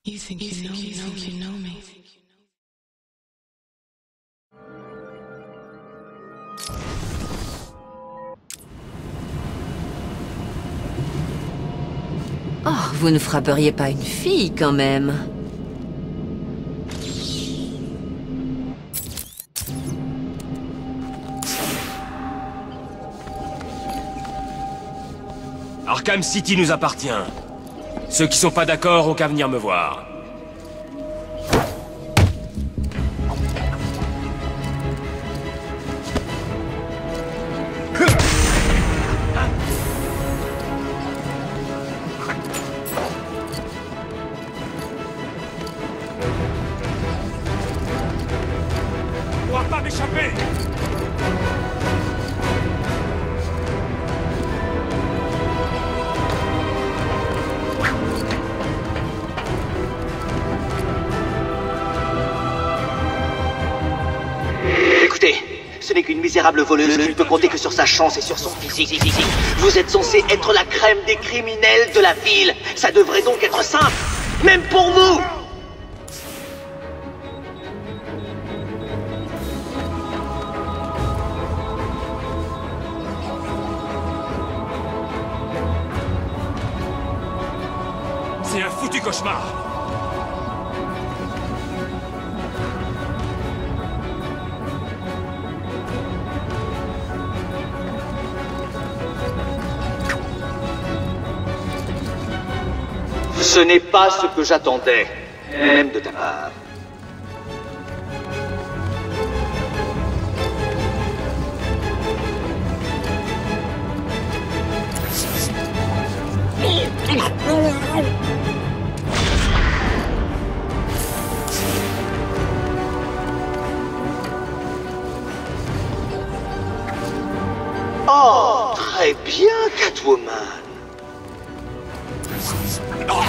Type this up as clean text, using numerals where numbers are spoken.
You think you know me. Oh, vous ne frapperiez pas une fille quand même. Arkham City nous appartient. Ceux qui sont pas d'accord ont qu'à venir me voir. On pourra pas m'échapper! Écoutez, ce n'est qu'une misérable voleuse qui ne peut compter que sur sa chance et sur son physique. Vous êtes censé être la crème des criminels de la ville. Ça devrait donc être simple, même pour vous. C'est un foutu cauchemar! Ce n'est pas ce que j'attendais, même de ta part. Oh, très bien, Catwoman.